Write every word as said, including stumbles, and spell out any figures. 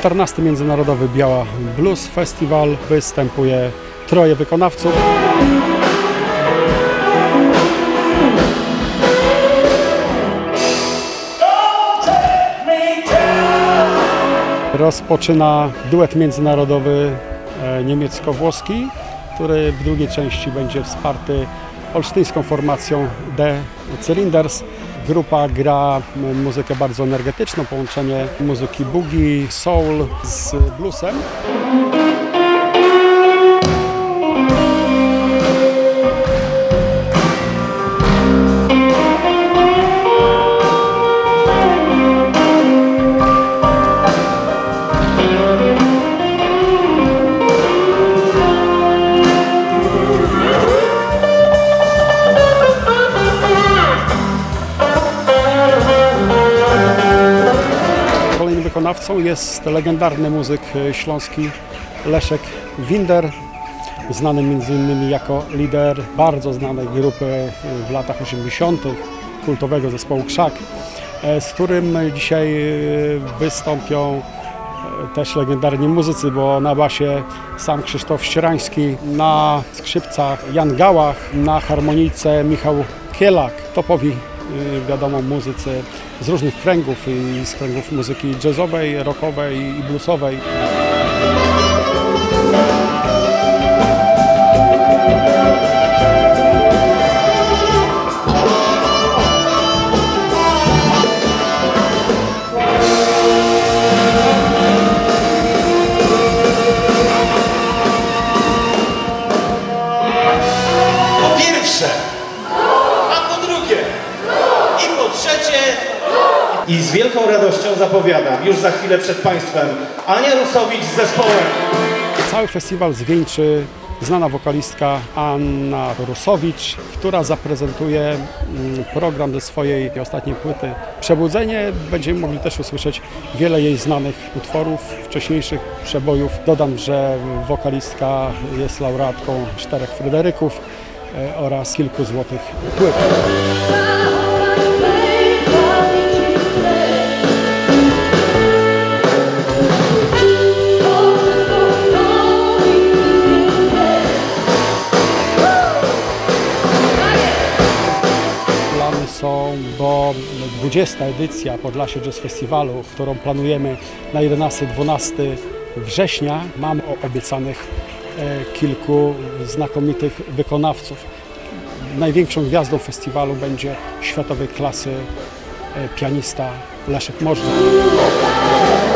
czternasty Międzynarodowy Biała Blues Festival. Występuje troje wykonawców. Rozpoczyna duet międzynarodowy niemiecko-włoski, który w drugiej części będzie wsparty olsztyńską formacją The Cylinders. Grupa gra muzykę bardzo energetyczną, połączenie muzyki boogie, soul z bluesem. Wykonawcą jest legendarny muzyk śląski Leszek Winder, znany między innymi jako lider bardzo znanej grupy w latach osiemdziesiątych, kultowego zespołu Krzak, z którym dzisiaj wystąpią też legendarni muzycy, bo na basie sam Krzysztof Ścierański, na skrzypcach Jan Gałach, na harmonijce Michał Kielak, topowi wiadomo muzycy z różnych kręgów i z kręgów muzyki jazzowej, rockowej i bluesowej. Po pierwsze, a po drugie i po trzecie. I z wielką radością zapowiadam już za chwilę przed Państwem Ania Rusowicz z zespołem. Cały festiwal zwieńczy znana wokalistka Anna Rusowicz, która zaprezentuje program ze swojej ostatniej płyty Przebudzenie. Będziemy mogli też usłyszeć wiele jej znanych utworów, wcześniejszych przebojów. Dodam, że wokalistka jest laureatką czterech Fryderyków oraz kilku złotych płyt. Są, bo dwudziesta edycja Podlasie Jazz Festiwalu, którą planujemy na jedenastego do dwunastego września, mamy obiecanych kilku znakomitych wykonawców. Największą gwiazdą festiwalu będzie światowej klasy pianista Leszek Możdżak.